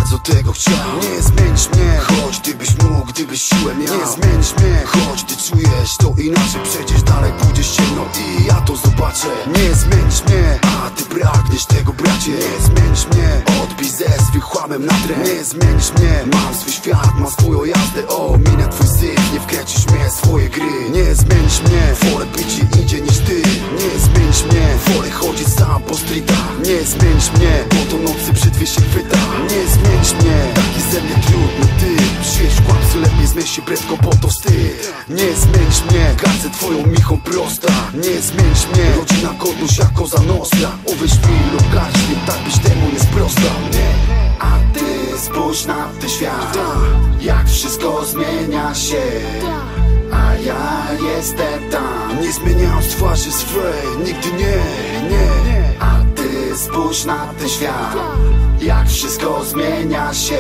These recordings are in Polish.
bardzo tego chciał. Nie zmienisz mnie, choć gdybyś mógł, gdybyś siłę miał. Nie zmienisz mnie, choć ty czujesz to inaczej. Przecież dalej pójdziesz ciemno i ja to zobaczę. Nie zmienisz mnie, a ty pragniesz tego, bracie. Nie zmienisz mnie, odbij ze swym chłamem na tren. Nie zmienisz mnie, mam swój świat, mam swoją jazdę. O, minę twój syf, nie wkręcisz mnie w swoje gry. Nie zmienisz mnie, wolę być gdzie indziej niż ty. Nie zmienisz mnie, wolę chodzić sam po streetach. Nie zmienisz mnie, bo to nocy brzytwie się chwyta. Nie zmienisz mnie, taki ze mnie trudny ty. Przyjedź w kłamstwo, lepiej zmieść się prędko, bo to wstyd. Nie zmienisz mnie, gardzę twoją michą prosta. Nie zmienisz mnie, rodzina godność jak koza nostra. Uwierz mi lub garść, tak byś temu nie sprostał. Nie, a ty spójrz na ten świat, jak wszystko zmienia się, a ja jestem tam. Nie zmieniam twarzy swej, nigdy nie. A ty spójrz na ten świat, jak wszystko zmienia się,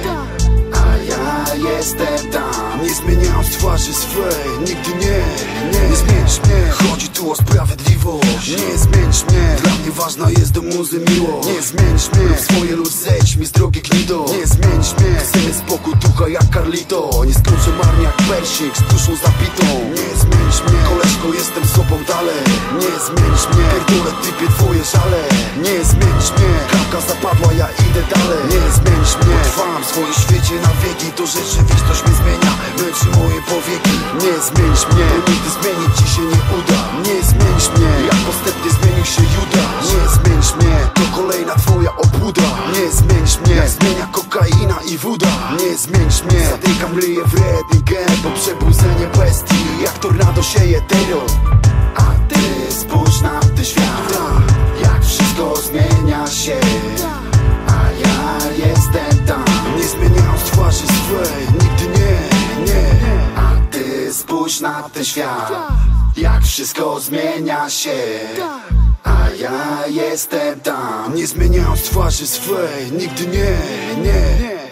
a ja jestem tam. Nie zmieniam twarzy swej, nigdy nie. Nie zmienisz mnie, chodzi tu o sprawiedliwość. Nie zmienisz mnie, dla mnie ważna jest do muzy miłość. Nie zmienisz mnie, w swoje lud zejdź mi z drogi gnido. Nie zmienisz mnie, chcemy spokój ducha jak Carlito. Nie skończę marnie jak persik z duszą zabitą. Nie zmienisz mnie, koleżko, jestem sobą dalej. Nie zmienisz mnie, pierdolę typie twoje żale. Nie zmienisz mnie, klamka zapadła, ja idę dalej. Nie zmienisz mnie, trwam w swoim świecie na wieki. To rzeczywistość mnie zmienia, męczy moje powieki. Nie zmienisz mnie, bo nigdy zmienić ci się nie uda. Nie zmienisz mnie, jak postępnie zmienił się Juda. Nie zmienisz mnie, to kolejna twoja obłuda. Nie zmienisz mnie, jak zmienia kokaina i woda. Nie zmienisz mnie, zatykam ryję w redningę, bo przebudzenie bestii jak tornado sieje terror. A ty spójrz na ten świat, jak wszystko zmienia się, a ja jestem tam. Nie zmieniam twarzy swej, nigdy nie. A ty spójrz na ten świat, jak wszystko zmienia się, a ja jestem tam. Nie zmieniam twarzy swej, nigdy nie.